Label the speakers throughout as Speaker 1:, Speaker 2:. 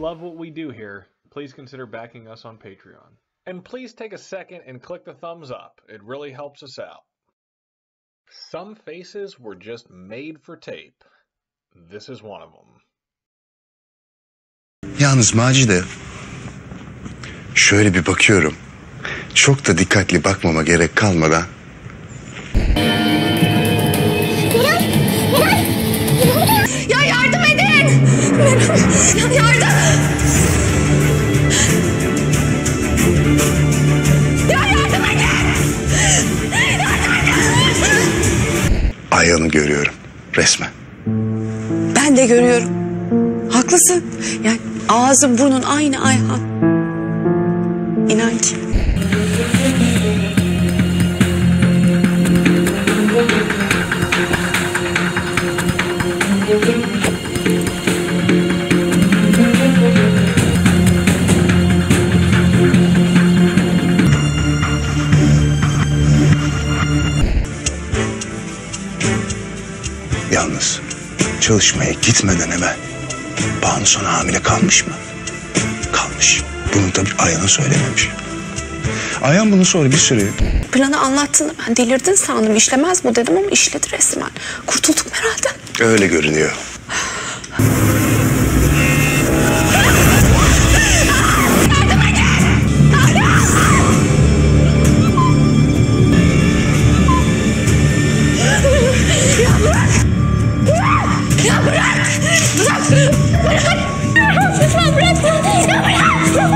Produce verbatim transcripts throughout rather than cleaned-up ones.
Speaker 1: love what we do here, please consider backing us on Patreon. And please take a second and click the thumbs up. It really helps us out. Some faces were just made for tape. This is one of them.
Speaker 2: Yalnız Macide, şöyle bir bakıyorum. Çok da dikkatli bakmama gerek kalmadan.
Speaker 3: Ya yardım edin! Yardım! Ya yardım edin! Yardım edin!
Speaker 2: Ayhan'ı görüyorum resmen.
Speaker 4: Ben de görüyorum. Haklısın. Yani ağzı burnun aynı Ayhan. İnan ki.
Speaker 2: Yalnız çalışmaya gitmeden hemen Banu sana hamile kalmış mı? Kalmış. Bunu tabii Ayhan'a söylememiş. Ayhan bunu sonra bir süre...
Speaker 4: Planı anlattığında ben delirdin sandım. İşlemez bu dedim ama işledi resmen. Kurtulduk herhalde.
Speaker 2: Öyle görünüyor.
Speaker 3: Ya bırak! Bırak! Bırak! Lütfen bırak! Ya bırak!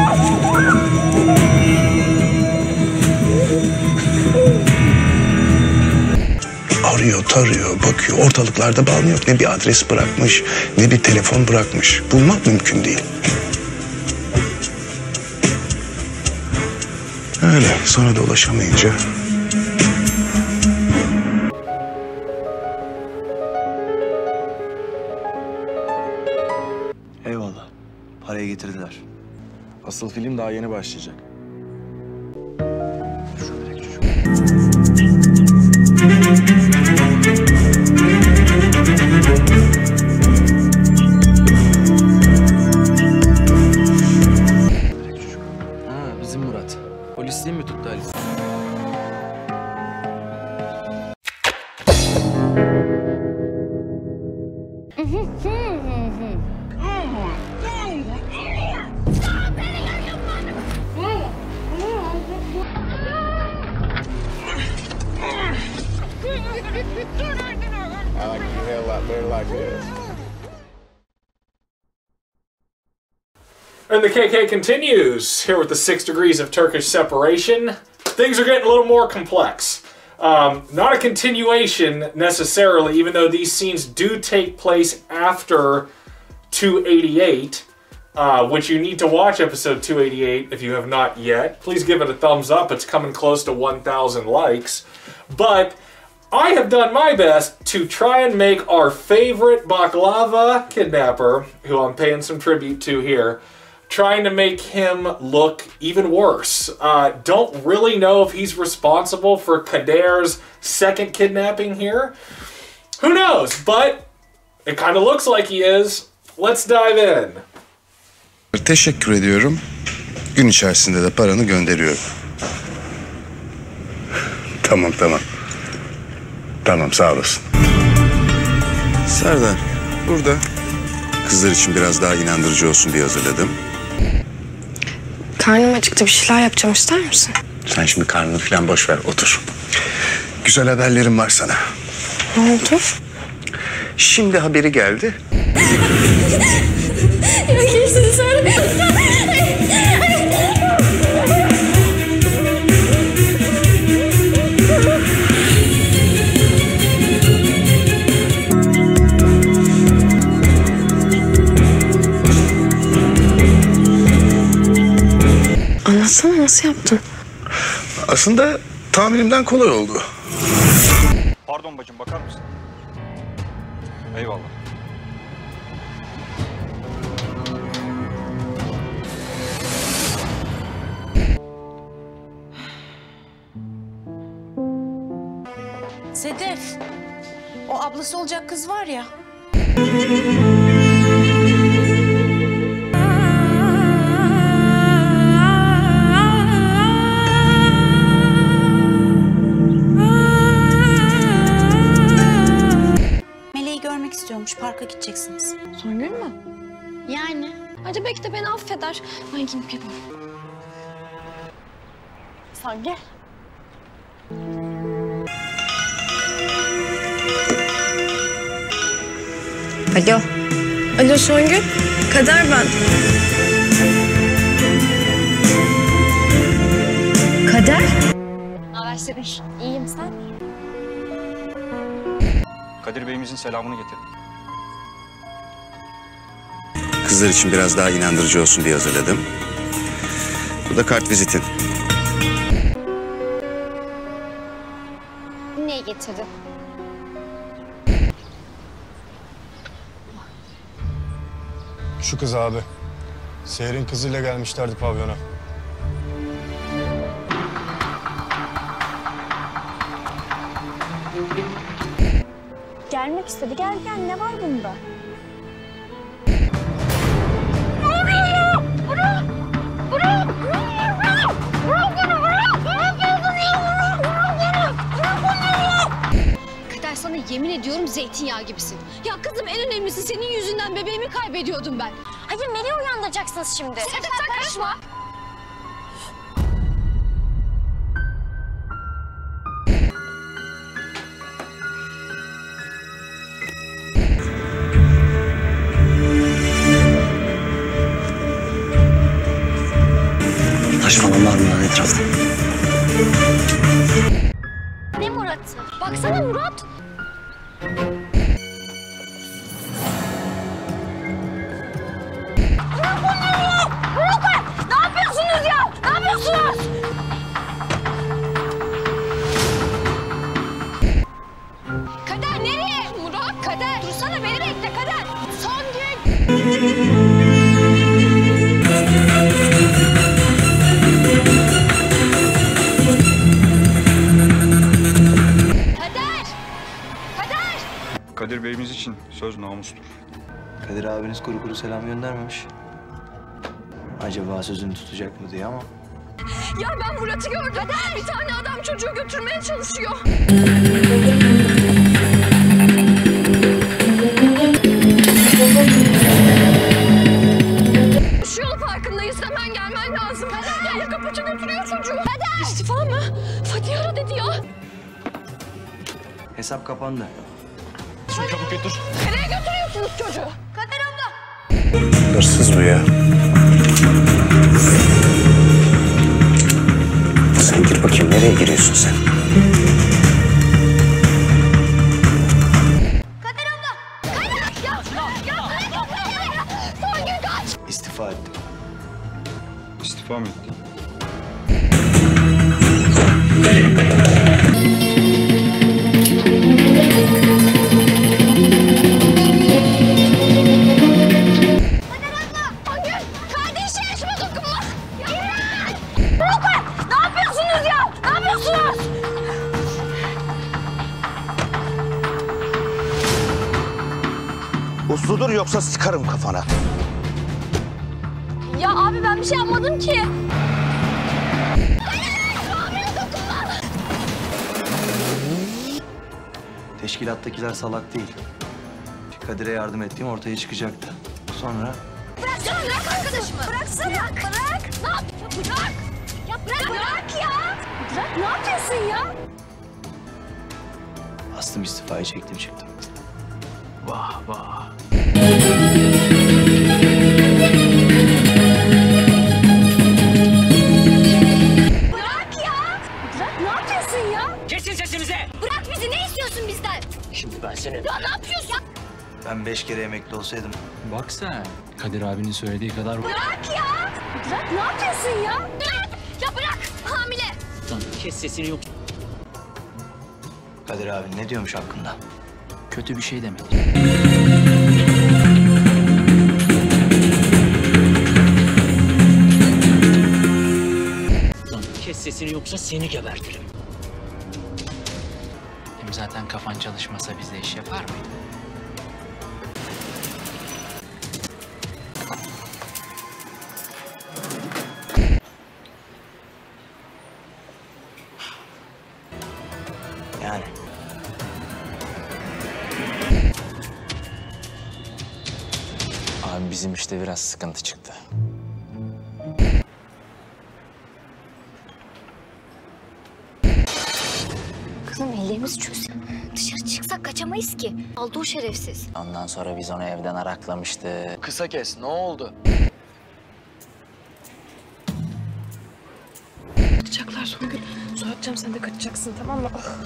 Speaker 2: Arıyor, tarıyor, bakıyor. Ortalıklarda Banu yok. Ne bir adres bırakmış, ne bir telefon bırakmış. Bulmak mümkün değil. Öyle. Sonra da ulaşamayınca...
Speaker 5: Eyvallah. Parayı getirdiler. Asıl film daha yeni başlayacak. Şunu direkt çocuk. Direkt çocuk. Ha, bizim Murat. Polisliği mi tuttu Ali?
Speaker 6: I like your hair a lot better like this.
Speaker 1: And the K K continues here with the six degrees of Turkish separation. Things are getting a little more complex. Um, not a continuation necessarily, even though these scenes do take place after two eighty-eight, uh, which you need to watch episode two eighty-eight if you have not yet. Please give it a thumbs up. It's coming close to one thousand likes. But I have done my best to try and make our favorite baklava kidnapper, who I'm paying some tribute to here, trying to make him look even worse. Uh, don't really know if he's responsible for Kader's second kidnapping here. Who knows? But it kind of looks like he is. Let's dive in.
Speaker 2: Teşekkür ediyorum. Gün içerisinde de paranı gönderiyorum. Tamam, tamam. Tamam, sağ olasın. Serdar, burada kızlar için biraz daha inandırıcı olsun diye hazırladım.
Speaker 4: Karnım acıktı. Bir şeyler yapacağım. İster misin?
Speaker 2: Sen şimdi karnını falan boş ver, otur. Güzel haberlerim var sana.
Speaker 4: Ne oldu?
Speaker 2: Şimdi haberi geldi.
Speaker 3: Ya geçti sonra.
Speaker 4: Anlatsana, nasıl yaptın?
Speaker 2: Aslında tahminimden kolay oldu.
Speaker 7: Pardon bacım, bakar mısın? Eyvallah.
Speaker 8: Sedef, o ablası olacak kız var ya.
Speaker 3: Acaba belki de beni affeder. Ben gidip geliyorum. Sen gel.
Speaker 4: Alo. Alo Songül. Kader ben. Kader?
Speaker 3: Ne haber Sebil? İyiyim, sen?
Speaker 7: Kadir Bey'imizin selamını getir.
Speaker 2: Kızlar için biraz daha inandırıcı olsun diye hazırladım. Bu da kart vizitin.
Speaker 3: Neyi getirdin?
Speaker 6: Şu kız abi. Seher'in kızıyla gelmişlerdi pavyona.
Speaker 3: Gelmek istedi. Gel gel. Ne var bunda?
Speaker 9: Kader, sana yemin ediyorum zeytinyağı gibisin. Ya kızım, en önemlisi senin yüzünden bebeğimi kaybediyordum ben.
Speaker 3: Hayır, Melih'i uyandıracaksınız şimdi.
Speaker 9: Sen, sen karışma.
Speaker 5: Taş falan var mı lan etrafta?
Speaker 3: Ne Murat'ı? Baksana Murat.
Speaker 9: Ne yapıyorsunuz ya? Ne yapıyorsunuz? Kader nereye? Murat, Kader. Dursana, beni bekle Kader. Songül. Kader. Kader.
Speaker 7: Kadir Bey'imiz için söz namustur.
Speaker 5: Kadir abiniz kuru kuru selam göndermemiş. Acaba sözünü tutacak mı diye ama.
Speaker 9: Ya ben Murat'ı gördüm. Kader. Bir tane adam çocuğu götürmeye çalışıyor. Şu yolu farkındayız. Hemen gelmen lazım. Kader. Ya yaka paça götürüyor çocuğu. Kader. İstifa mı? Fatih ara dedi ya.
Speaker 5: Hesap kapandı.
Speaker 7: Şunu çabuk götür.
Speaker 9: Nereye götürüyorsunuz çocuğu? Kader abla.
Speaker 2: Hırsız bu ya. Sen gir bakayım, nereye giriyorsun sen?
Speaker 9: Kader abla. Kader. Ya, ya, ya, ya, ya. Songül kaç.
Speaker 5: İstifa ettim.
Speaker 7: İstifa mı etti?
Speaker 9: Kader abla. Songül. Kardeşi yaşıma dokunma. Ya. Bırakın. Ne yapıyorsunuz ya? Ne yapıyorsunuz?
Speaker 2: Usludur yoksa sıkarım kafana.
Speaker 9: Ya abi, ben bir şey yapmadım ki.
Speaker 5: Teşkilattakiler salak değil. Kadir'e yardım ettiğim ortaya çıkacaktı. Sonra
Speaker 9: Bıraksana, bırak arkadaşımı. Bıraksana. Bırak. Bırak. Ne yap? Bırak. Ya bırak. Bırak ya. Bırak. Ne yapıyorsun ya?
Speaker 5: astım istifayı çektim çıktım. Vah vah.
Speaker 9: Bırak ya. Bırak. Ne yapıyorsun ya?
Speaker 10: Kesin sesinizi!
Speaker 9: Bırak bizi. Ne istiyorsun bizden?
Speaker 10: Şimdi ben seni...
Speaker 9: Ya ne yapıyorsun?
Speaker 5: Ben beş kere emekli olsaydım.
Speaker 11: Bak sen, Kadir abinin söylediği kadar...
Speaker 9: Bırak ya. Bırak. Ne yapıyorsun ya? Bırak. Ya bırak. Hamile.
Speaker 10: Lan kes sesini yok.
Speaker 5: Kadir abi ne diyormuş hakkında?
Speaker 11: Kötü bir şey demedi.
Speaker 10: Lan kes sesini yoksa seni gebertirim.
Speaker 11: Hem zaten kafan çalışmasa bizde iş yapar mıydı?
Speaker 5: Yani. Abi
Speaker 11: bizim işte biraz sıkıntı çıktı.
Speaker 3: Kızım ellerimizi çöz. Dışarı çıksak kaçamayız ki. Aldı o şerefsiz.
Speaker 11: Ondan sonra biz onu evden araklamıştık.
Speaker 5: Kısa kes, ne oldu?
Speaker 4: Kaçacaklar Songül. Su atacağım, sen de kaçacaksın, tamam mı?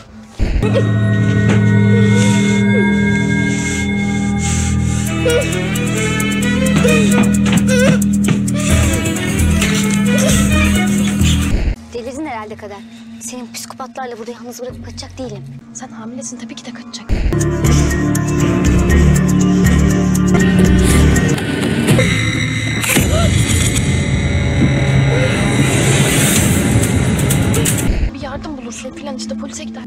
Speaker 3: Delirdin herhalde Kader. Senin psikopatlarla burada yalnız bırakıp kaçacak değilim.
Speaker 4: Sen hamilesin, tabii ki de kaçacak. Bir yardım bulursun filan, işte polise gider.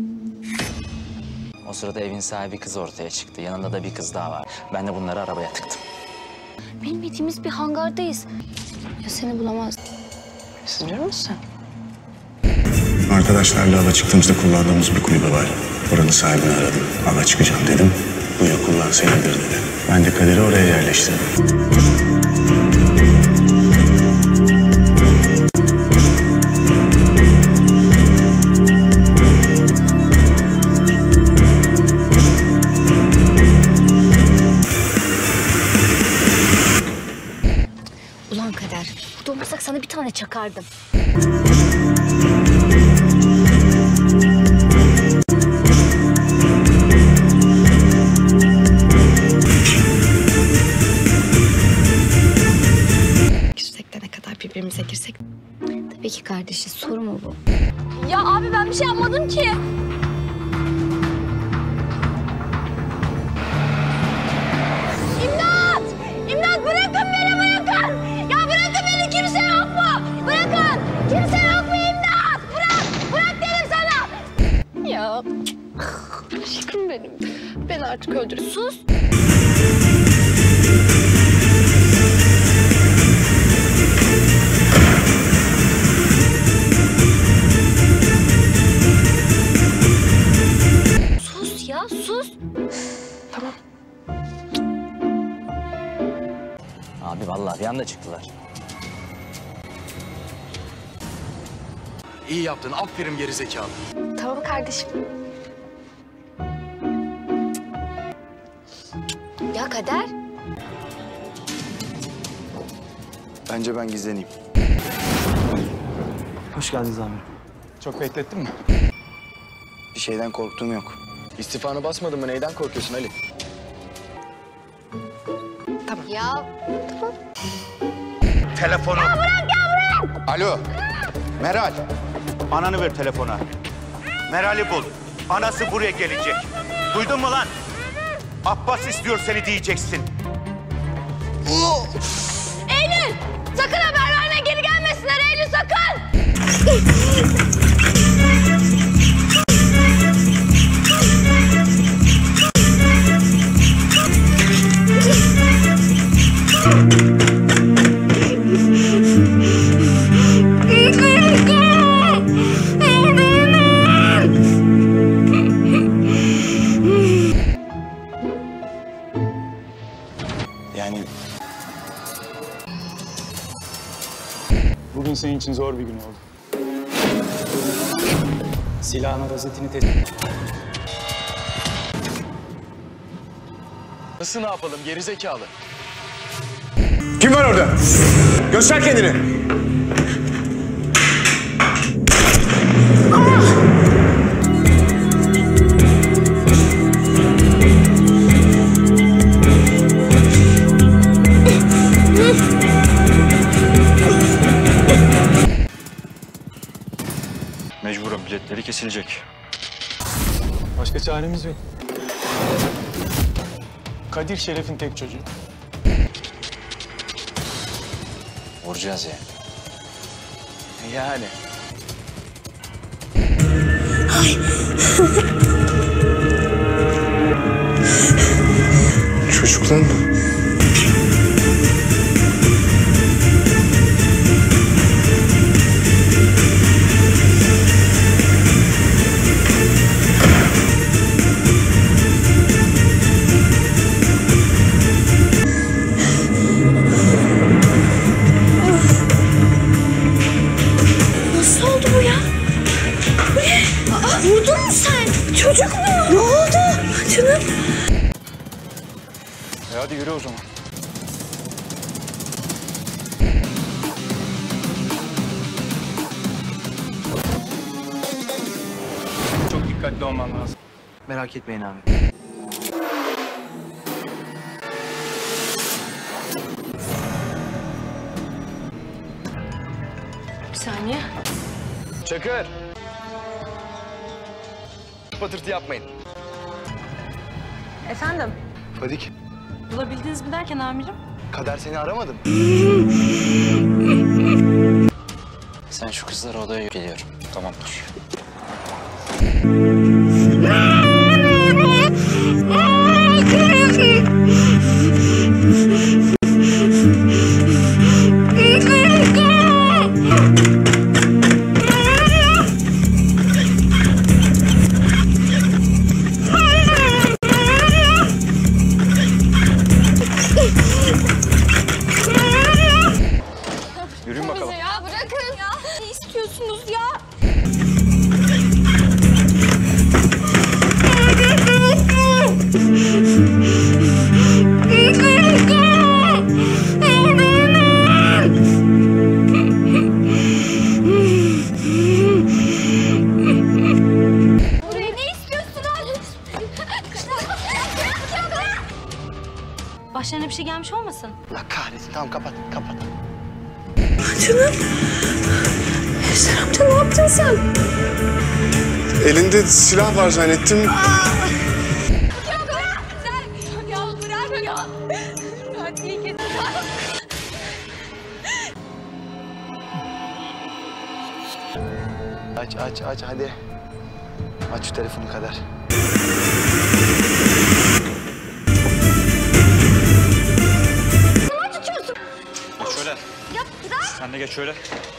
Speaker 11: O sırada evin sahibi kız ortaya çıktı. Yanında da bir kız daha var. Ben de bunları arabaya tıktım.
Speaker 3: Bilmediğimiz bir hangardayız. Ya seni bulamaz.
Speaker 4: Siz biliyor musun?
Speaker 2: Arkadaşlarla ava çıktığımızda kullandığımız bir kulübe var. Oranın sahibini aradım. Ava çıkacağım dedim. Buyur kullan senindir dedi. Ben de Kadir'i oraya yerleştirdim.
Speaker 3: Ulan Kader, burada olmasak sana bir tane çakardım.
Speaker 4: Küssek de ne kadar birbirimize girsek.
Speaker 3: Tabii ki kardeşi, soru mu bu?
Speaker 9: Ya abi ben bir şey yapmadım ki. İmdat! İmdat bırakın beni bırakın! Ya bırakın beni, kimse yok mu? Bırakın! Kimse yok mu imdat? Bırak! Bırak dedim sana!
Speaker 4: Ya aşkım benim. Ben artık öldür.
Speaker 3: Sus! Sus ya, sus!
Speaker 4: Tamam.
Speaker 11: Abi vallahi bir anda çıktılar.
Speaker 5: İyi yaptın, aferin gerizekalı.
Speaker 4: Tamam kardeşim.
Speaker 3: Ya Kader,
Speaker 5: Bence ben gizleneyim. Hoş geldiniz amirim.
Speaker 6: Çok beklettin mi?
Speaker 5: Bir şeyden korktuğum yok. İstifanı basmadın mı? Neyden korkuyorsun Ali?
Speaker 3: ya
Speaker 12: Telefonu. Ya bırak ya bırak. Alo. Meral. Ananı ver telefona. Meral'i bul. Anası buraya gelecek. Duydun mu lan? Abbas istiyor seni diyeceksin.
Speaker 9: Eylül! Sakın haber verme, geri gelmesinler Eylül, sakın!
Speaker 5: Yani
Speaker 6: Bugün senin için zor bir gün oldu. Silahına rozetini teslim.
Speaker 5: nasıl ne yapalım gerizekalı?
Speaker 2: Kim var orada? Göster kendini.
Speaker 7: Mecburen biletleri kesilecek.
Speaker 6: Başka çaremiz yok. Kadir Şeref'in tek çocuğu.
Speaker 11: Vuracağız ya.
Speaker 5: Yani.
Speaker 2: Çocuklar mı?
Speaker 4: Çocuk mu? Ne oldu? Canım.
Speaker 7: E hadi yürü o zaman.
Speaker 6: Çok dikkatli olman lazım.
Speaker 5: Merak etmeyin abi.
Speaker 8: Bir saniye.
Speaker 13: Çakır. Patırtı yapmayın.
Speaker 8: Efendim?
Speaker 13: Fadik,
Speaker 8: Bulabildiniz mi derken amirim?
Speaker 13: Kader seni aramadı mı?
Speaker 11: Sen şu kızları odaya geliyorum.
Speaker 7: Tamamdır. Yürüyün bakalım.
Speaker 9: Ya bırakın ya. Ne istiyorsunuz ya? Buraya ne istiyorsunuz?
Speaker 8: Başlarına bir şey gelmiş olmasın?
Speaker 13: Allah kahretsin. Tamam kapat, kapat.
Speaker 4: Canım. Ejder amca ne yaptın sen?
Speaker 14: Elinde silah var zannettim.
Speaker 9: Ya bırak sen. Ya bırak ya. Hadi iyi ki.
Speaker 13: Aç, aç, aç hadi. Aç şu telefonu Kader.
Speaker 9: Zaman tutuyorsun.
Speaker 7: Geç şöyle.
Speaker 9: Ya bırak.
Speaker 7: Sen de geç şöyle.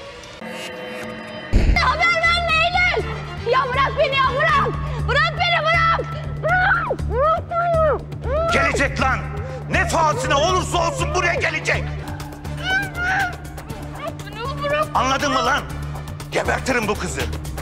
Speaker 9: Haber verme Eylül. Ya bırak beni ya bırak. Bırak beni bırak. Bırak. Bırak beni.
Speaker 12: Gelecek lan. Ne pahasına olursa olsun buraya gelecek. Anladın mı lan? Gebertirim bu kızı.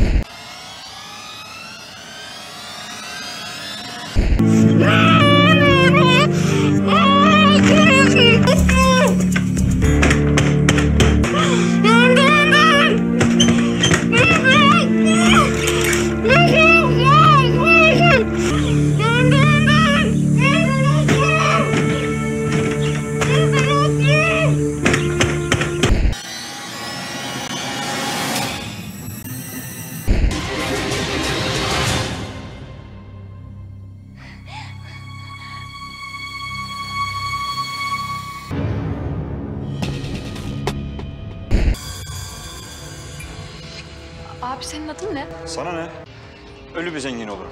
Speaker 4: Abi senin adın ne?
Speaker 7: Sana ne? Ölü bir zengin olurum.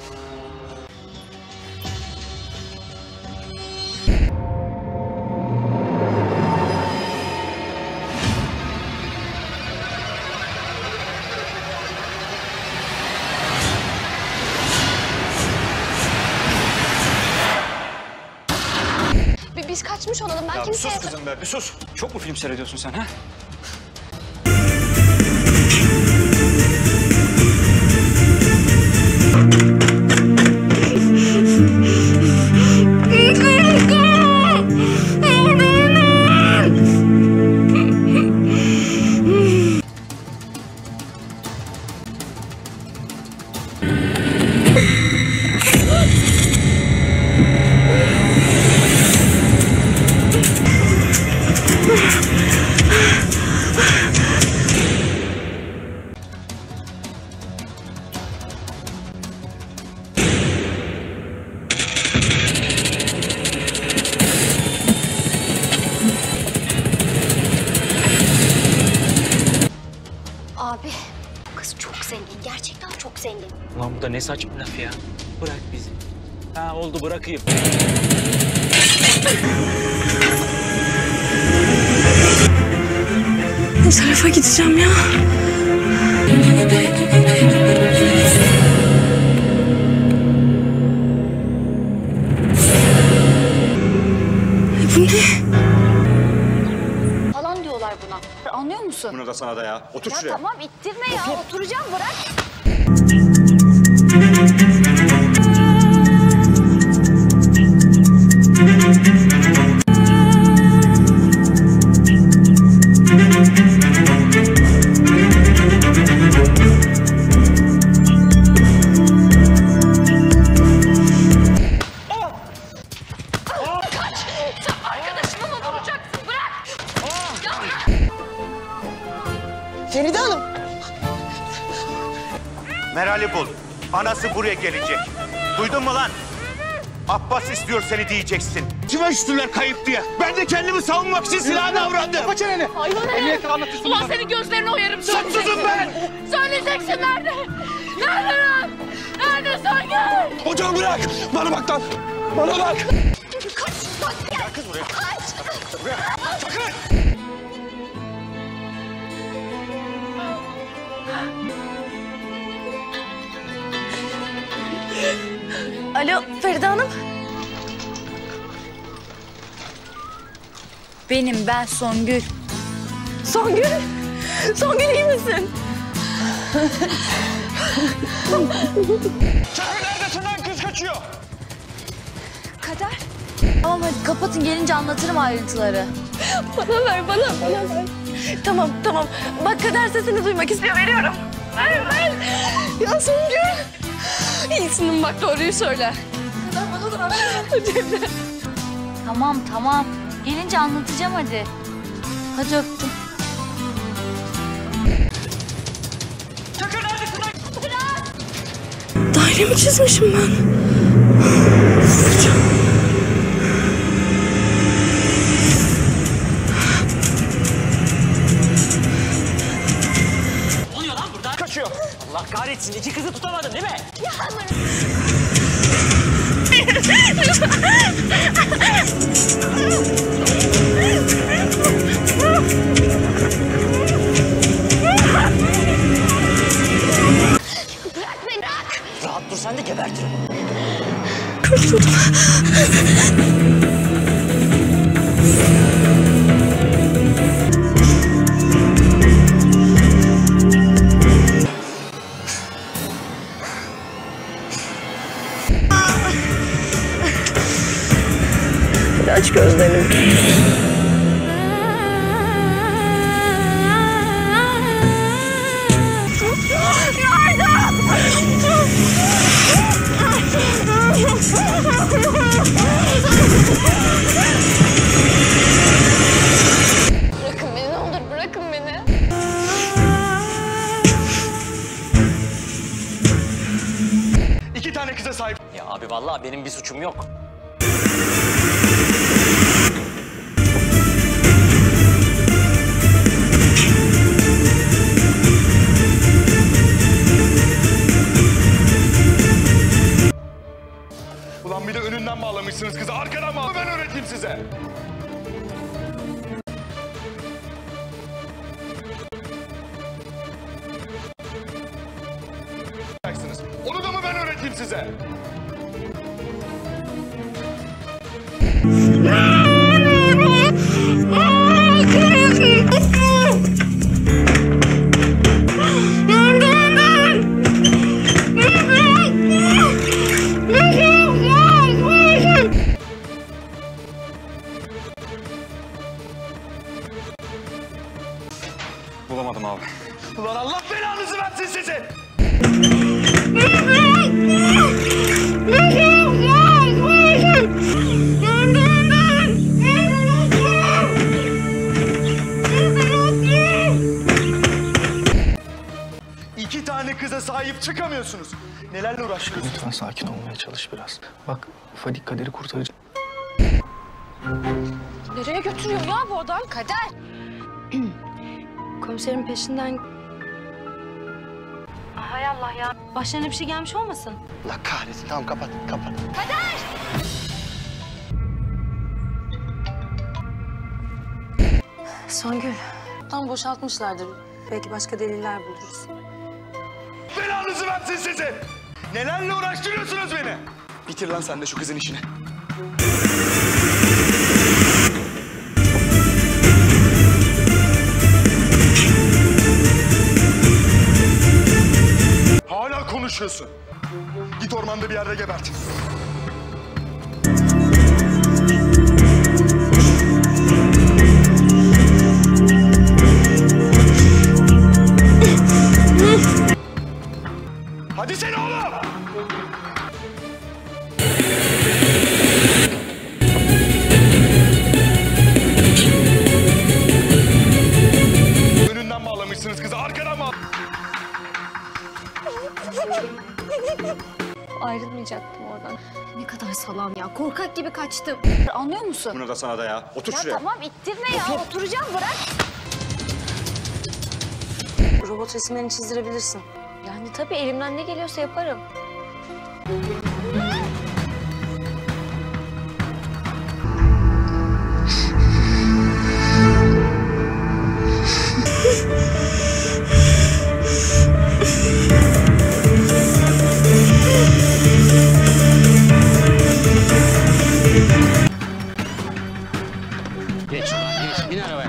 Speaker 3: Biz kaçmış olalım. Ben
Speaker 7: Ya bir
Speaker 3: kimseye...
Speaker 7: sus kızım be, bir sus. Çok mu film seyrediyorsun sen ha?
Speaker 3: Abi, bu kız çok zengin. Gerçekten çok zengin.
Speaker 10: Ulan bu da ne saçma laf ya. Bırak bizi. Ha oldu bırakayım.
Speaker 4: Bu tarafa gideceğim ya. Bu ne?
Speaker 3: Falan diyorlar buna. Anlıyor musun?
Speaker 7: Buna da sana da ya. Otur
Speaker 3: Ya
Speaker 7: şuraya.
Speaker 3: tamam ittirme ya. Oturacağım bırak.
Speaker 12: Meral'i bul. Anası buraya gelecek. Duydun mu lan? Abbas istiyor seni diyeceksin. Kime üstüler kayıp diye. Ben de kendimi savunmak için silah davrandım.
Speaker 6: Kapa çeneni.
Speaker 9: Hayvan herif. Ulan senin gözlerine oyarım.
Speaker 12: Suçsuzum ben.
Speaker 9: Söyleyeceksin nerede? Nerede lan? Nerede Songül?
Speaker 6: Hocam bırak. Bana bak lan. Bana bak.
Speaker 9: Kaç. Bak gel.
Speaker 12: Kız buraya.
Speaker 9: Kaç.
Speaker 12: Buraya. Sakın.
Speaker 8: Alo Feride Hanım. Benim ben Songül.
Speaker 9: Songül. Songül iyi misin?
Speaker 7: Çakır neredesin lan? Kız kaçıyor.
Speaker 8: Kader. Tamam hadi kapatın, gelince anlatırım ayrıntıları.
Speaker 9: Bana ver, bana, bana ver. Tamam, tamam. Bak Kader sesini duymak istiyor, veriyorum. Ver, ver. Ya Songül. İyisin bak, doğruyu söyle. Kader bana da ver. Hadi.
Speaker 8: Tamam tamam. Gelince anlatacağım hadi. Hadi öptüm.
Speaker 7: Çakır neredesin lan?
Speaker 9: Daire mi çizmişim ben?
Speaker 10: Ne oluyor lan burada?
Speaker 7: Kaçıyor.
Speaker 10: Allah kahretsin, iki kızı tutamadın değil mi?
Speaker 9: Bırak beni, bırak.
Speaker 10: Rahat dur, sen de gebertirim.
Speaker 9: Kurtuldum. Aç gözlerini. Bırakın beni, ne olur bırakın beni.
Speaker 7: İki tane kıza sahip.
Speaker 10: Ya abi vallahi benim bir suçum yok.
Speaker 6: Ulan bir de önünden bağlamışsınız kızı. Arkadan bağla. Ben öğreteyim size. Onu da mı ben öğreteyim size?
Speaker 7: Bulamadım abi.
Speaker 6: Ulan Allah belanızı versin sizi. İki tane kıza sahip çıkamıyorsunuz. Nelerle uğraşıyorsunuz?
Speaker 13: Lütfen sakin olmaya çalış biraz. Bak Fadik Kader'i kurtaracak.
Speaker 9: Nereye götürüyor ya bu adam? Kader.
Speaker 8: Komiserin peşinden... Hay Allah ya. Başlarına bir şey gelmiş olmasın?
Speaker 13: Allah kahretsin. Tamam kapat, kapat.
Speaker 9: Kader!
Speaker 8: Songül. Tam boşaltmışlardır. Belki başka deliller buluruz.
Speaker 6: Belanızı versin sizi. Nelerle uğraştırıyorsunuz beni? Bitir lan sen de şu kızın işini. Hala konuşuyorsun. Git ormanda bir yerde gebert. Hadi sen oğlum! Önünden bağlamışsınız kızı, arkadan mı?
Speaker 3: Ayrılmayacaktım oradan. Ne kadar salam ya. Korkak gibi kaçtım. Anlıyor musun?
Speaker 6: Bunu da sana da ya. Otur
Speaker 3: Ya
Speaker 6: şuraya.
Speaker 3: tamam ittirme ya. Oturacağım bırak.
Speaker 8: Robot resimlerini çizdirebilirsin.
Speaker 3: Yani tabii elimden ne geliyorsa yaparım.
Speaker 11: Geç ulan geç. Bin arabaya.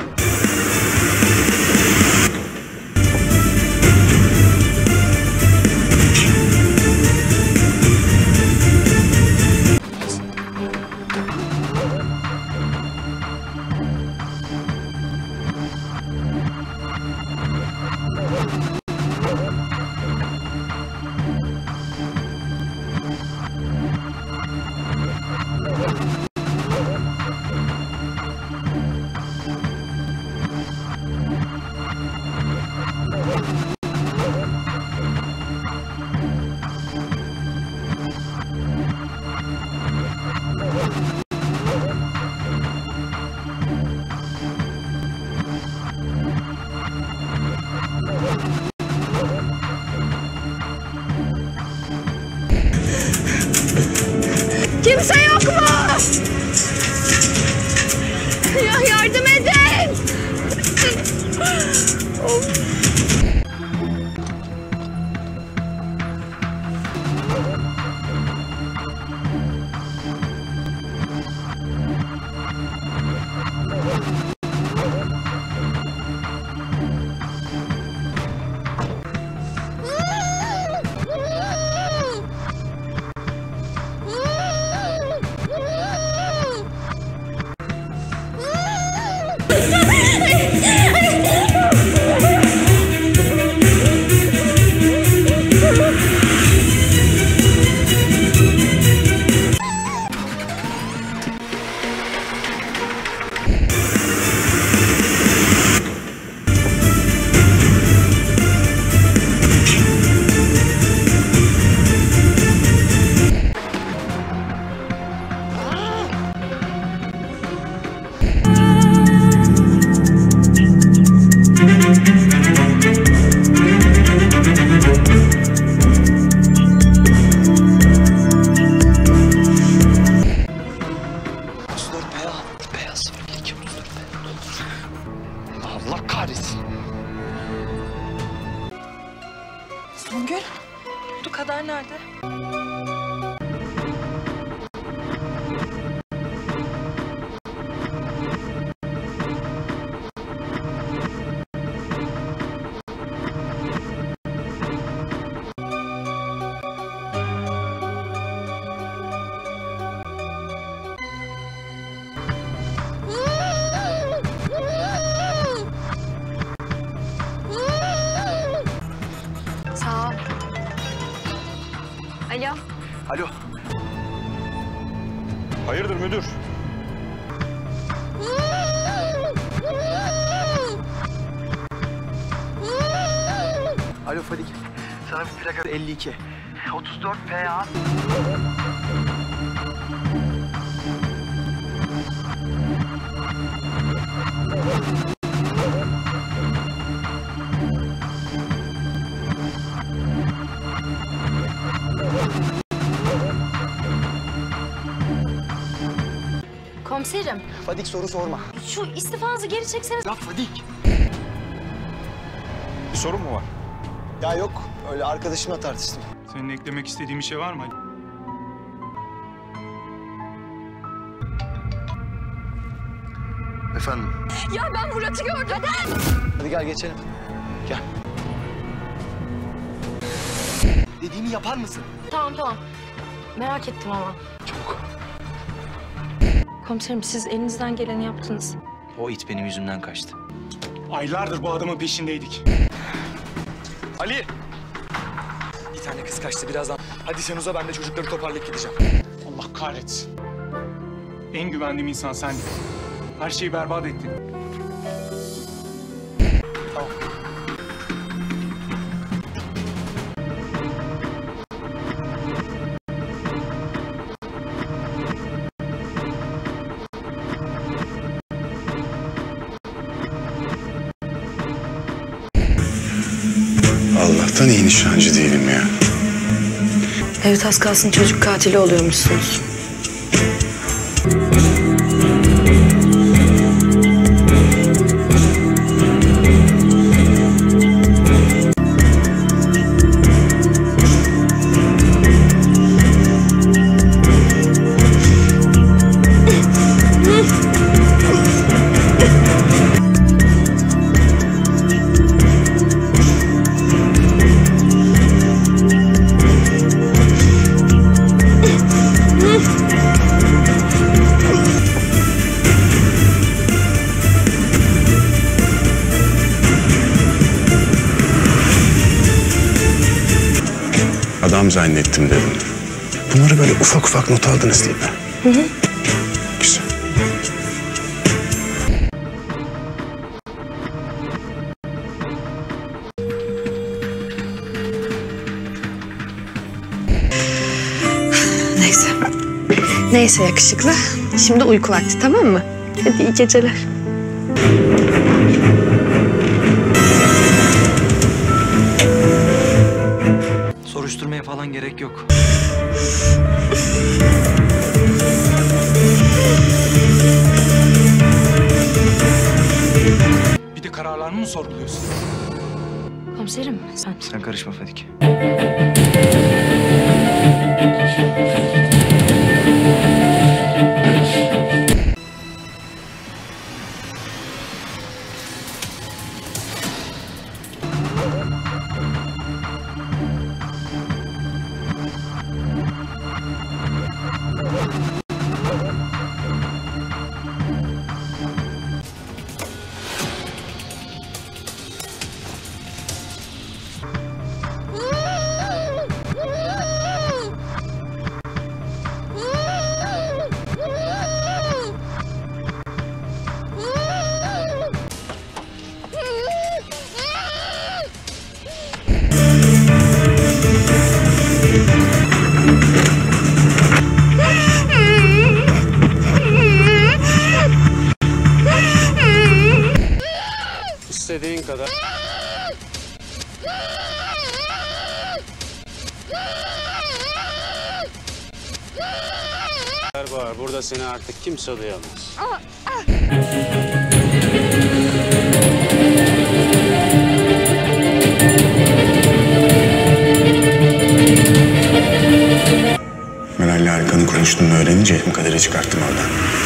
Speaker 9: Kimse yok mu? Ya yardım edin. Of.
Speaker 5: Allah kahretsin.
Speaker 4: Songül, bu kadar nerede?
Speaker 3: Sağ ol. Alo.
Speaker 6: Alo. Hayırdır müdür?
Speaker 13: Alo Fadik. Sana bir plaka elli iki. otuz dört P A.
Speaker 8: Komiserim,
Speaker 13: Fadik soru sorma.
Speaker 8: şu istifanızı geri çekseniz.
Speaker 13: Ya Fadik.
Speaker 6: Bir sorun mu var?
Speaker 13: Ya yok, öyle arkadaşımla tartıştım.
Speaker 15: Senin eklemek istediğin bir şey var mı Ali?
Speaker 13: Efendim?
Speaker 9: Ya ben Murat'ı gördüm.
Speaker 13: Hadi gel geçelim. Gel. Dediğimi yapar mısın?
Speaker 8: Tamam tamam. Merak ettim ama.
Speaker 13: Çabuk.
Speaker 8: Komiserim siz elinizden geleni yaptınız.
Speaker 5: O it benim yüzümden kaçtı.
Speaker 15: Aylardır bu adamın peşindeydik.
Speaker 6: Ali! Bir tane kız kaçtı birazdan. Hadi sen uza, ben de çocukları toparlayıp gideceğim.
Speaker 15: Allah kahretsin. En güvendiğim insan sendin. Her şeyi berbat ettin.
Speaker 6: Tamam.
Speaker 14: Allah'tan iyi nişancı değilim ya.
Speaker 4: Evet, az kalsın çocuk katili oluyormuşsunuz.
Speaker 14: Adam zannettim dedim. Bunları böyle ufak ufak not aldınız değil mi?
Speaker 4: Hı hı.
Speaker 14: Güzel.
Speaker 4: Neyse. Neyse yakışıklı. Şimdi uyku vakti, tamam mı? Hadi iyi geceler.
Speaker 5: Soruşturmaya falan gerek yok.
Speaker 15: Bir de kararlarını mı sorguluyorsun?
Speaker 8: Komiserim sen.
Speaker 5: Sen karışma Fadik.
Speaker 16: İstediğin kadar. Var, burada seni artık kimse duyamaz.
Speaker 14: Meral'le Arkan'ın konuştuğunu öğrenince bu kadarı çıkarttım oradan.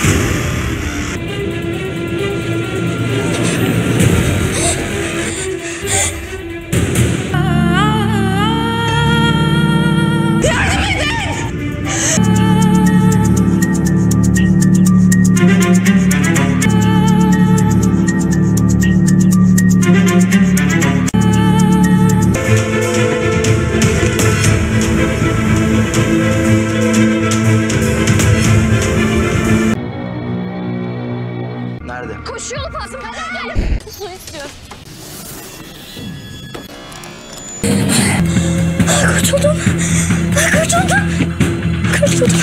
Speaker 5: Nerede?
Speaker 9: Koşuyor fazla. Ben de su istiyorum. Kurtuldum. Kurtuldum. Kurtuldum.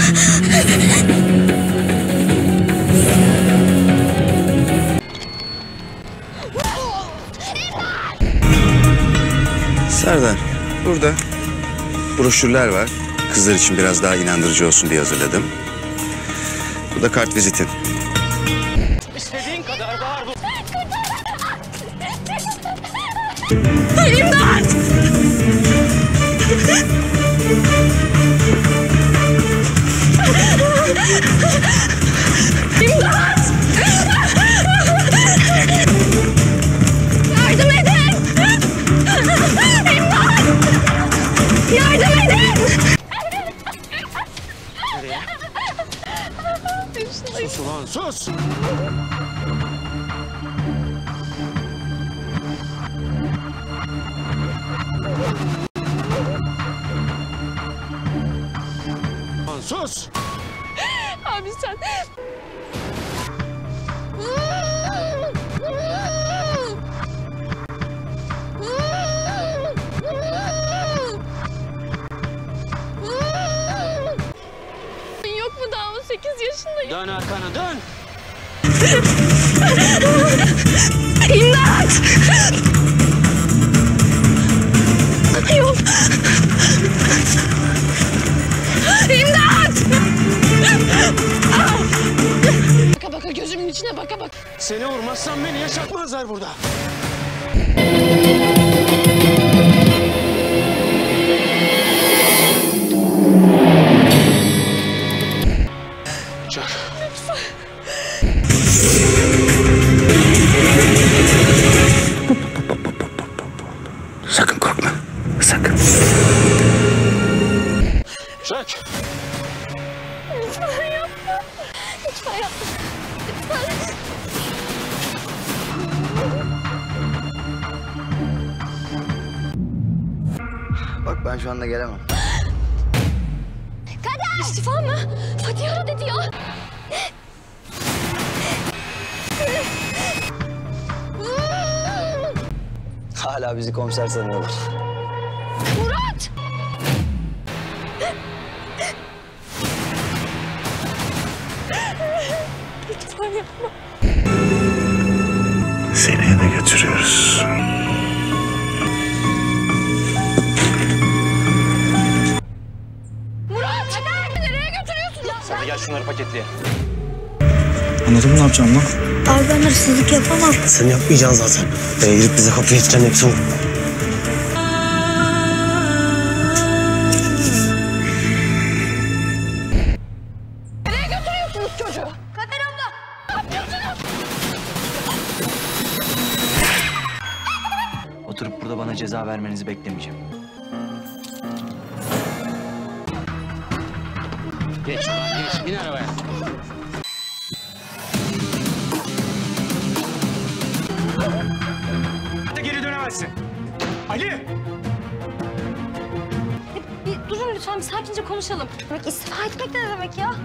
Speaker 2: Serdar, burada broşürler var. Kızlar için biraz daha inandırıcı olsun diye hazırladım. Bu da kart vizitin.
Speaker 7: İstediğin kadar bağır bu.
Speaker 9: İmdat! İmdat! Yardım edin! İmdat! Yardım edin!
Speaker 7: Nereye? Sus ulan sus! Lan sus!
Speaker 9: Abi sen... Yok mu daha on sekiz yaşındayım?
Speaker 7: Dön arkana dön!
Speaker 9: İmdat!
Speaker 7: Seni vurmazsam beni yaşatmazlar burada. Çak.
Speaker 2: Sakın korkma. Sakın.
Speaker 7: Çak.
Speaker 9: Lütfen yapma. Lütfen yapma. Lütfen.
Speaker 5: Bak ben şu anda gelemem.
Speaker 9: Kader! İstifa mı? Fatih ara dedi ya.
Speaker 5: Hala bizi komiser sanıyorlar.
Speaker 9: Murat! Lütfen yapma.
Speaker 2: Seni eve götürüyoruz.
Speaker 9: Murat! Kader! Nereye götürüyorsun?
Speaker 5: Sen de gel şunları paketleyelim.
Speaker 14: Anladın mı ne yapacağım lan?
Speaker 3: Abi ben hırsızlık yapamam.
Speaker 14: Sen yapmayacaksın zaten. Eve girip bize kapıyı getiren hepsi o.
Speaker 9: Nereye götürüyorsunuz çocuğu? Kader abla! Ne yapıyorsunuz?
Speaker 5: Oturup burada bana ceza vermenizi beklemeyeceğim.
Speaker 16: Geç ulan geç. Bin arabaya.
Speaker 15: Geri dönemezsin. Ali!
Speaker 3: Bir durun lütfen, bir sakince konuşalım. Demek istifa etmek de ne demek ya?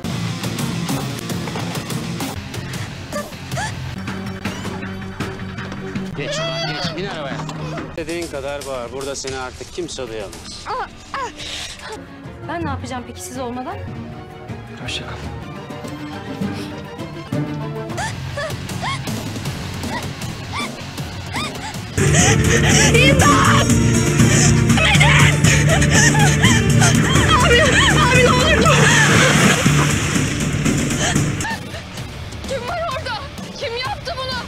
Speaker 16: Geç ulan geç. Bin arabaya. Dediğin kadar bağır. Burada seni artık kimse duyamaz.
Speaker 8: Ben ne yapacağım peki siz olmadan?
Speaker 5: Hoşça kal.
Speaker 9: İmdat! Neden? Abi, abi ne olur dur. Kim var orada? Kim yaptı bunu?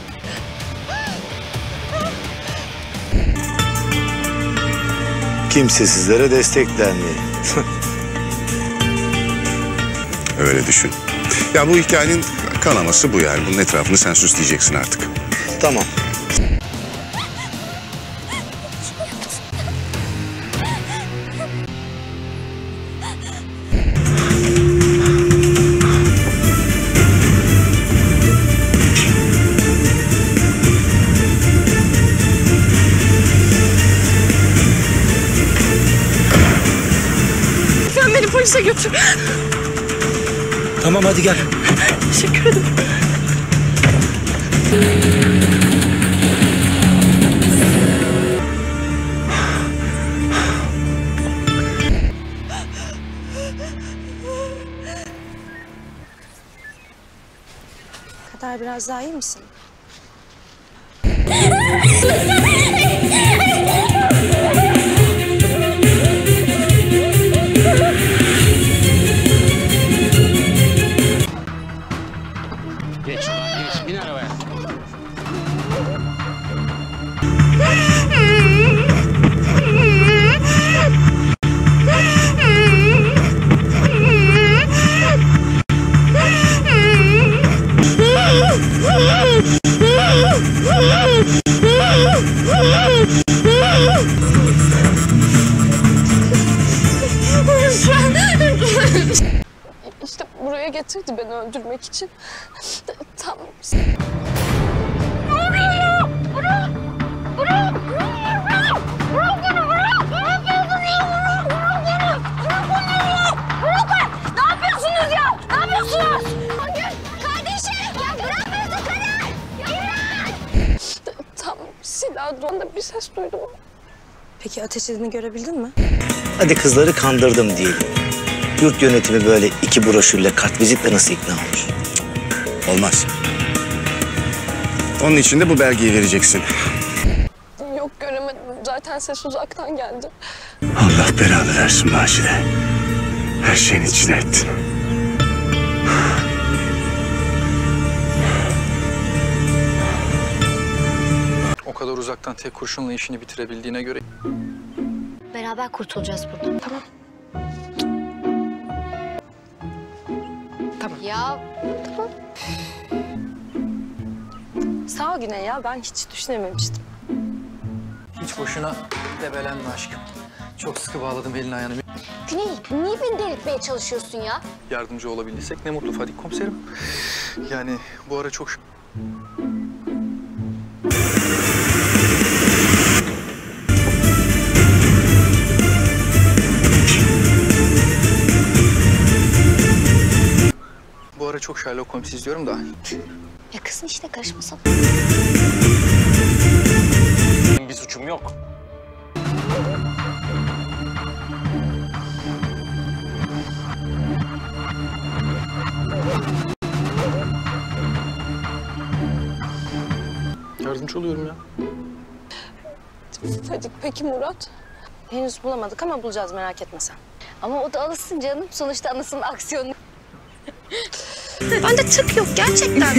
Speaker 2: Kimsesizlere destek derneği. Öyle düşün. Ya bu hikayenin kanaması bu yani. Bunun etrafını sen süsleyeceksin artık. Tamam.
Speaker 9: Sen beni polise götür.
Speaker 14: Tamam hadi gel.
Speaker 9: Teşekkür ederim.
Speaker 4: Kader biraz daha iyi misin?
Speaker 16: Geç ulan geç. Bin arabaya.
Speaker 9: İşte buraya getirdi beni öldürmek için. Tam... Bırak! Bırak! Bırak! Bırak! Bırak beni! Bırak! Bırak beni! Bırak! Bırak beni! Bırak beni! Bırak beni! Ne yapıyorsunuz ya? Ne yapıyorsunuz? Kardeşim! Ya bırakmıyorsun Kader! Bırak! Tam silah duanda bir ses duydum.
Speaker 4: Peki ateş edeni görebildin mi?
Speaker 14: Hadi kızları kandırdım diyelim. Yurt yönetimi böyle iki broşürle, kartvizitle nasıl ikna olur?
Speaker 2: Olmaz. Onun için de bu belgeyi vereceksin.
Speaker 9: Yok göremedim. Zaten ses uzaktan geldi.
Speaker 2: Allah belanı versin Macide. Her şeyin içine ettin.
Speaker 17: uzaktan tek kurşunla işini bitirebildiğine göre...
Speaker 3: Beraber kurtulacağız buradan.
Speaker 9: Tamam. Tamam.
Speaker 3: Ya tamam.
Speaker 9: Sağ ol Güney ya. Ben hiç düşünememiştim.
Speaker 17: Hiç boşuna debelenme aşkım. Çok sıkı bağladım elini ayağını.
Speaker 3: Güney, niye beni delirtmeye çalışıyorsun ya?
Speaker 17: Yardımcı olabildiysek ne mutlu Fadik komiserim. Yani bu ara çok... Bu ara çok Sherlock Holmes izliyorum da.
Speaker 3: Ya kızın işte karışmasana.
Speaker 11: Benim bir suçum yok.
Speaker 17: Yardımcı oluyorum ya.
Speaker 9: Fadik, peki Murat? Henüz bulamadık ama bulacağız, merak etme sen.
Speaker 3: Ama o da alışsın canım. Sonuçta anasının aksiyonu.
Speaker 4: Bende tık yok gerçekten.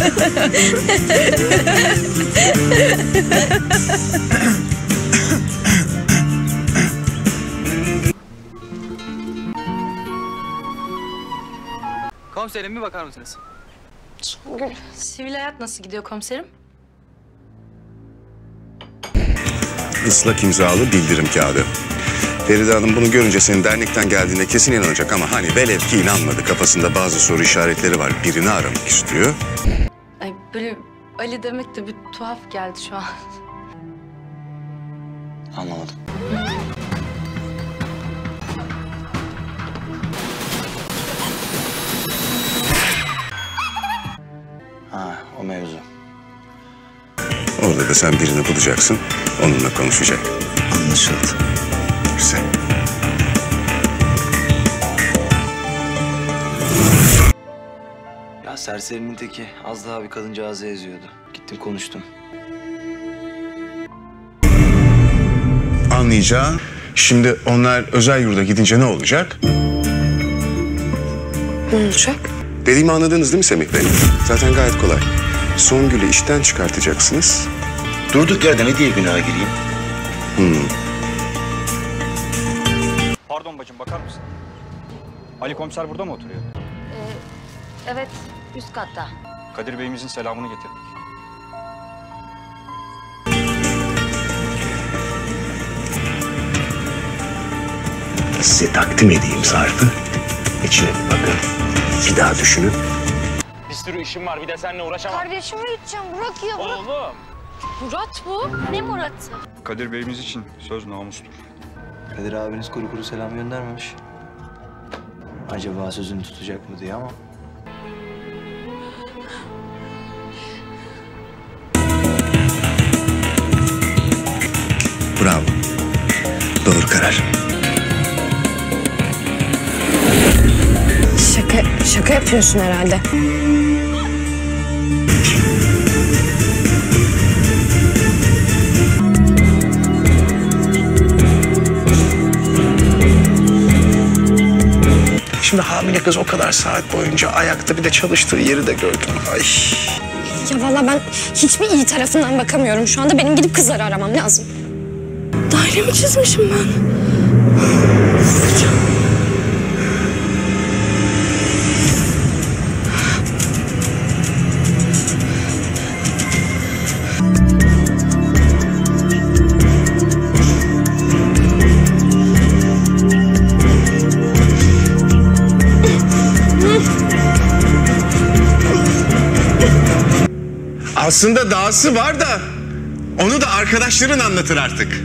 Speaker 5: Komiserim bir bakar mısınız?
Speaker 9: Songül.
Speaker 8: Sivil hayat nasıl gidiyor komiserim?
Speaker 2: Islak imzalı bildirim kağıdı. Feride Hanım bunu görünce senin dernekten geldiğine kesin inanacak ama hani velev ki inanmadı. Kafasında bazı soru işaretleri var. Birini aramak istiyor.
Speaker 8: Ay böyle Ali demek de bir tuhaf geldi şu an.
Speaker 5: Anlamadım. Ha, o mevzu.
Speaker 2: Orada da sen birini bulacaksın. Onunla konuşacak.
Speaker 5: Anlaşıldı.
Speaker 2: Güzel.
Speaker 5: Ya serserinin teki az daha bir kadıncağızı eziyordu. Gittim konuştum.
Speaker 2: Anlayacağım. Şimdi onlar özel yurda gidince ne olacak?
Speaker 4: Ne olacak?
Speaker 2: Dediğimi anladınız değil mi Semih Bey? Zaten gayet kolay. Songül'ü işten çıkartacaksınız.
Speaker 14: Durduk yerde ne diye günaha gireyim?
Speaker 2: Hmm.
Speaker 18: Pardon bacım, bakar mısın? Ali komiser burada mı oturuyor?
Speaker 3: Ee, evet, üst katta.
Speaker 18: Kadir Bey'imizin selamını getirdik.
Speaker 2: Size takdim edeyim zarfı. İçine bir bakın. Bir daha düşünün.
Speaker 11: Bir sürü işim var, bir de seninle uğraşamam.
Speaker 3: Kardeşime gideceğim. Bırak ya, bırak.
Speaker 11: Oğlum.
Speaker 3: Murat bu. Ne Murat'ı?
Speaker 18: Kadir Bey'imiz için söz namustur.
Speaker 5: Kadir abiniz kuru kuru selam göndermemiş. Acaba sözünü tutacak mı diye ama.
Speaker 2: Bravo. Doğru karar.
Speaker 4: Şaka, şaka yapıyorsun herhalde.
Speaker 2: Şimdi hamile kız o kadar saat boyunca ayakta, bir de çalıştığı yeri de gördüm. Ay.
Speaker 4: Ya vallahi ben hiçbir iyi tarafından bakamıyorum şu anda. Benim gidip kızları aramam lazım. Daire mi çizmişim ben?
Speaker 2: Aslında dahası var da onu da arkadaşların anlatır artık.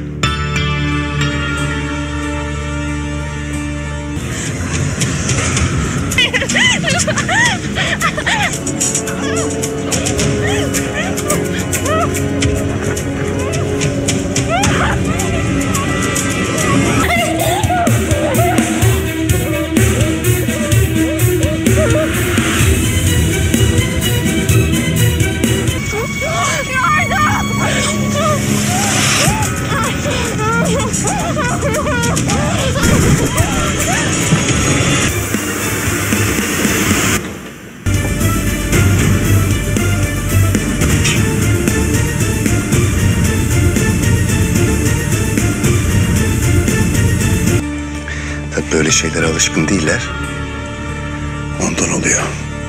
Speaker 2: böyle şeylere alışkın değiller. Ondan oluyor.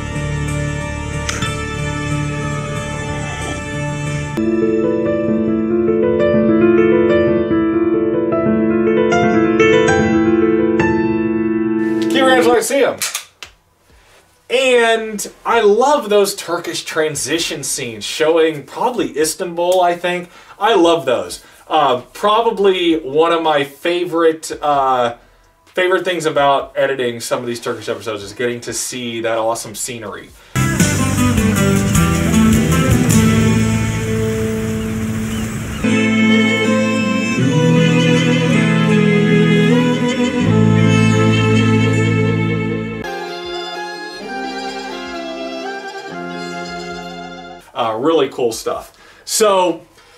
Speaker 1: I see him. And I love those Turkish transition scenes showing probably Istanbul, I think. I love those. Uh, probably one of my favorite uh, favorite things about editing some of these Turkish episodes is getting to see that awesome scenery. Uh, really cool stuff. So,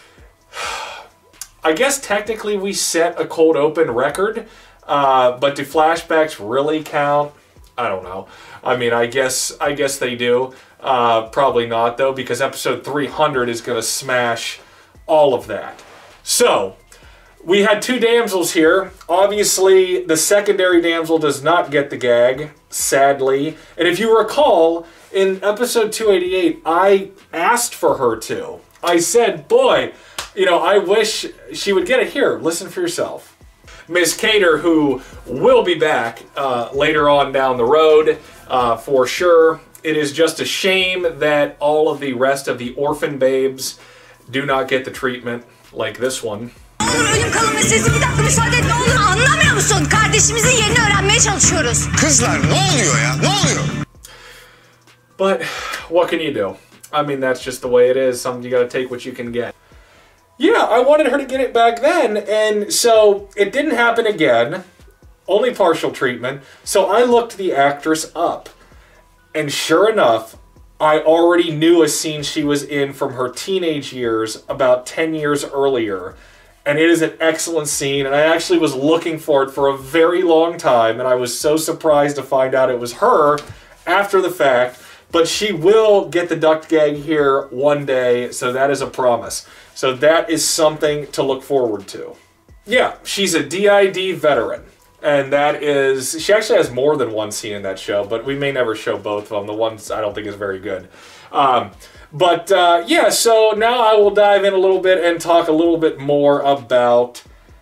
Speaker 1: I guess technically we set a cold open record, uh, but do flashbacks really count? I don't know. I mean, I guess I guess they do. Uh, probably not though, because episode three hundred is going to smash all of that. So, we had two damsels here. Obviously, the secondary damsel does not get the gag, sadly. And if you recall, in episode two eighty-eight, I asked for her to. I said, boy, you know, I wish she would get it. Here, listen for yourself. Miss Cater, who will be back uh, later on down the road, uh, for sure. It is just a shame that all of the rest of the orphan babes do not get the treatment like this one.
Speaker 19: Ölüm kalım meselesi, bir dakika müsaade et, ne olur, anlamıyor musun? Kardeşimizin yerini öğrenmeye çalışıyoruz.
Speaker 2: Kızlar ne oluyor ya? Ne oluyor?
Speaker 1: But what can you do? I mean, that's just the way it is. Some you gotta take what you can get. Yeah, I wanted her to get it back then, and so it didn't happen again. Only partial treatment. So I looked the actress up, and sure enough, I already knew a scene she was in from her teenage years about ten years earlier. And it is an excellent scene, and I actually was looking for it for a very long time, and I was so surprised to find out it was her after the fact. But she will get the duct gag here one day, so that is a promise. So that is something to look forward to. Yeah, she's a D I D veteran. And that is... She actually has more than one scene in that show, but we may never show both of them. The ones I don't think is very good. Um, but, uh, yeah, so now I will dive in a little bit and talk a little bit more about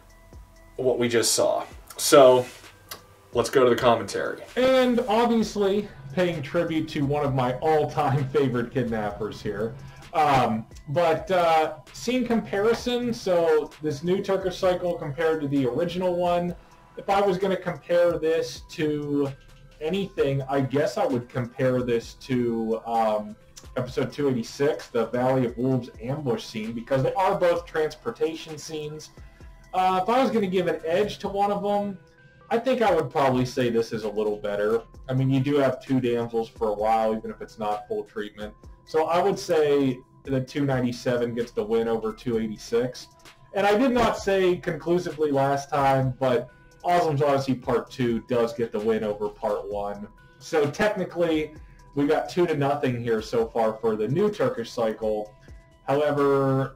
Speaker 1: what we just saw. So, let's go to the commentary.
Speaker 20: And obviously, paying tribute to one of my all-time favorite kidnappers here. Um, but uh, scene comparison, so this new Turkish cycle compared to the original one, if I was going to compare this to anything, I guess I would compare this to um, episode two eighty-six, the Valley of Wolves ambush scene, because they are both transportation scenes. Uh, if I was going to give an edge to one of them, I think I would probably say this is a little better. I mean, you do have two damsels for a while, even if it's not full treatment. So I would say that two ninety-seven gets the win over two eighty-six. And I did not say conclusively last time, but Aslem's Odyssey Part two does get the win over Part one. So technically, we got two to nothing here so far for the new Turkish cycle. However,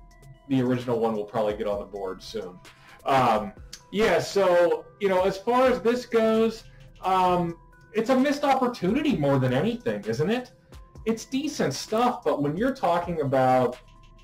Speaker 20: the original one will probably get on the board soon. Um, yeah, so, you know, as far as this goes, um, it's a missed opportunity more than anything, isn't it? It's decent stuff, but when you're talking about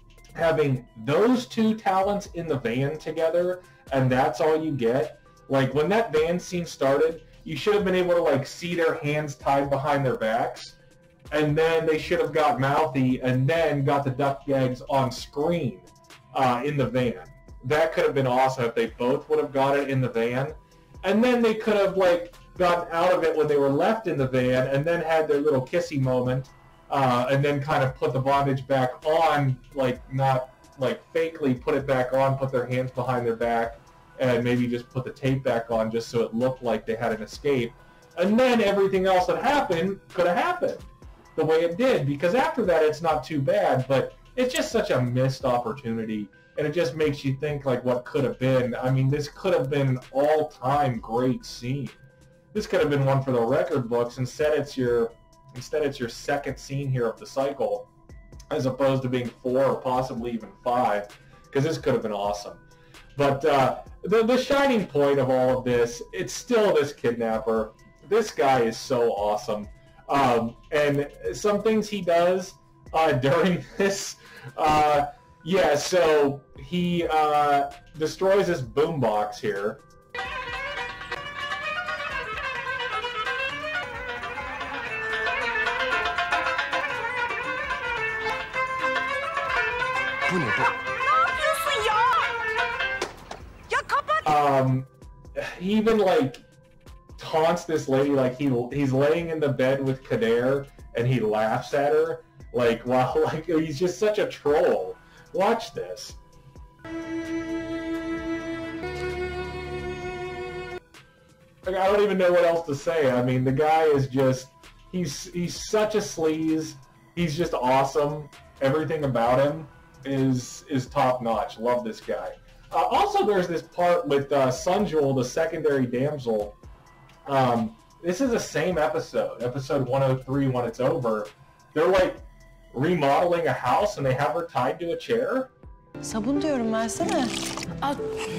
Speaker 20: having those two talents in the van together, and that's all you get, like, when that van scene started, you should have been able to, like, see their hands tied behind their backs, and then they should have got mouthy, and then got the duck gags on screen uh, in the van. That could have been awesome if they both would have got it in the van, and then they could have, like, gotten out of it when they were left in the van, and then had their little kissy moment, uh, and then kind of put the bondage back on, like, not, like, fakely put it back on, put their hands behind their back, and maybe just put the tape back on just so it looked like they had an escape. And then everything else that happened could have happened the way it did, because after that it's not too bad, but it's just such a missed opportunity, and it just makes you think, like, what could have been. I mean, this could have been an all-time great scene. This could have been one for the record books. Instead, it's your instead it's your second scene here of the cycle, as opposed to being four or possibly even five, because this could have been awesome. But uh, the, the shining point of all of this, it's still this kidnapper. This guy is so awesome. Um, and some things he does uh, during this, uh, yeah, so he uh, destroys this boombox here.
Speaker 19: Bu ne bu? Ne yapıyorsun ya? Ya kapat.
Speaker 20: Um, he even like taunts this lady, like he he's laying in the bed with Kader and he laughs at her, like wow, like he's just such a troll. Watch this. Like, I don't even know what else to say. I mean, the guy is just he's he's such a sleaze. He's just awesome. Everything about him is is top notch. Love this guy. Uh, also, there's this part with uh, Sunjul, the secondary damsel. Um, this is the same episode, episode one oh three. When it's over, they're like remodeling a house and they have her tied to a chair.
Speaker 8: Sabun diyorum versene. Al.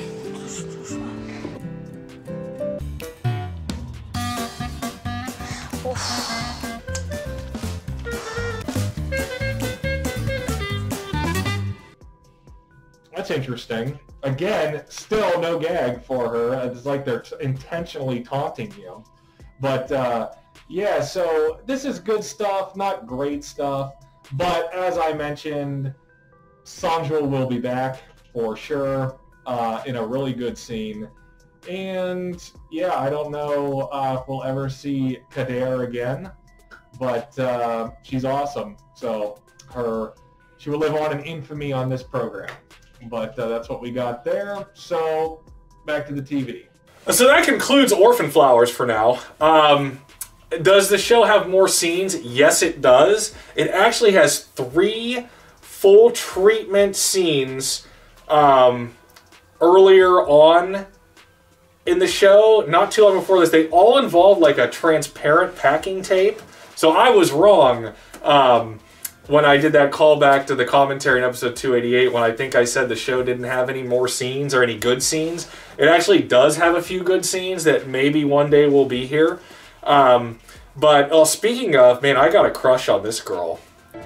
Speaker 20: That's interesting. Again, still no gag for her. It's like they're t intentionally taunting you. But, uh, yeah, so this is good stuff, not great stuff. But as I mentioned, Sanjul will be back for sure uh, in a really good scene. And, yeah, I don't know uh, if we'll ever see Kader again. But uh, she's awesome. So her, she will live on in infamy on this program. But uh, that's what we got there. So back to the T V.
Speaker 1: So that concludes Orphan Flowers for now. Um, does the show have more scenes? Yes, it does. It actually has three full treatment scenes um, earlier on in the show. Not too long before this. They all involve like a transparent packing tape. So I was wrong. Um, when I did that callback to the commentary in episode two eighty-eight, when I think I said the show didn't have any more scenes or any good scenes, it actually does have a few good scenes that maybe one day will be here. Um, but well, speaking of, man, I got a crush on this girl.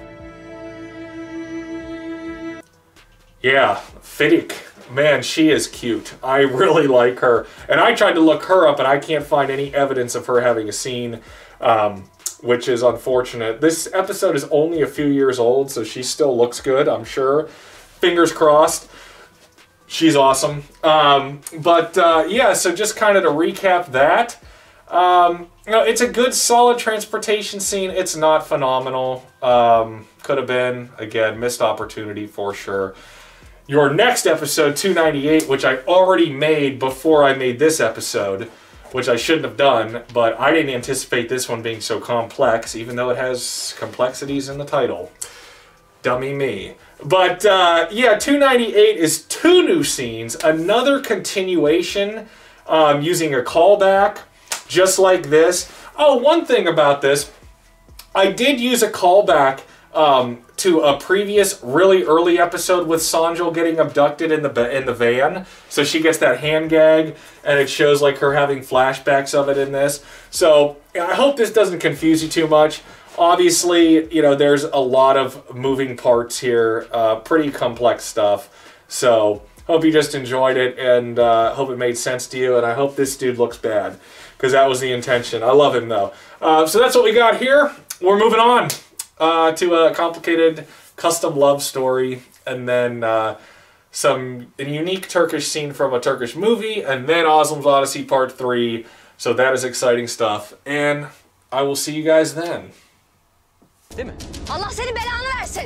Speaker 1: Yeah, Fidik. Man, she is cute. I really like her. And I tried to look her up, and I can't find any evidence of her having a scene. Um... which is unfortunate. This episode is only a few years old, so she still looks good, I'm sure. Fingers crossed. She's awesome. Um, but, uh, yeah, so just kind of to recap that. Um, you know, it's a good, solid transportation scene. It's not phenomenal. Um, could have been. Again, missed opportunity for sure. Your next episode, two ninety-eight, which I already made before I made this episode, which I shouldn't have done, but I didn't anticipate this one being so complex, even though it has complexities in the title. Dummy me. But, uh, yeah, two ninety-eight is two new scenes, another continuation um, using a callback, just like this. Oh, one thing about this, I did use a callback um, to a previous really early episode with Sanjul getting abducted in the in the van. So she gets that hand gag, and it shows like her having flashbacks of it in this. So I hope this doesn't confuse you too much. Obviously, you know, there's a lot of moving parts here, uh, pretty complex stuff. So hope you just enjoyed it, and uh, hope it made sense to you. And I hope this dude looks bad, because that was the intention. I love him though. Uh, so that's what we got here. We're moving on. Uh, to a complicated custom love story, and then uh, some a unique Turkish scene from a Turkish movie, and then Aslam's Odyssey Part three. So that is exciting stuff, and I will see you guys then.
Speaker 19: Değil mi? Allah senin belanı versin.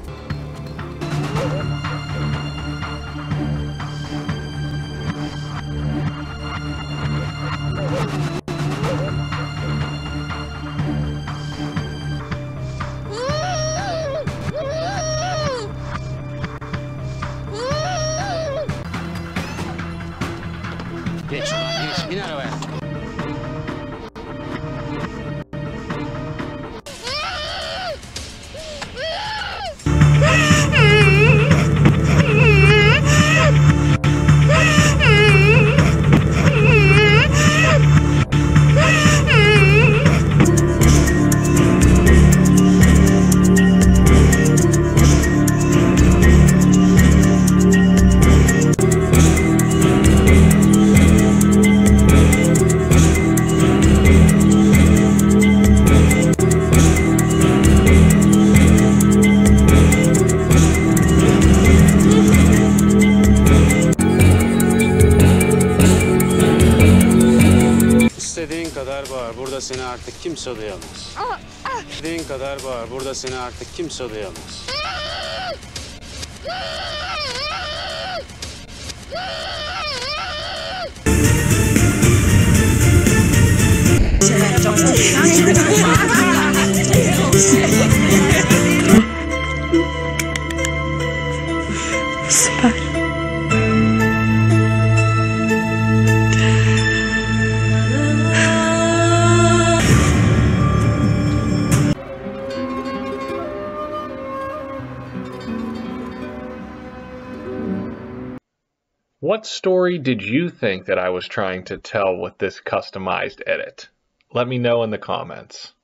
Speaker 16: Geç, geç, bin arabaya. İstediğin kadar bağır. Burada seni artık kimse duyamaz. İstediğin kadar bağır. Burada seni artık kimse duyamaz.
Speaker 9: Süper.
Speaker 20: What story did you think that I was trying to tell with this customized edit? Let me know in the comments.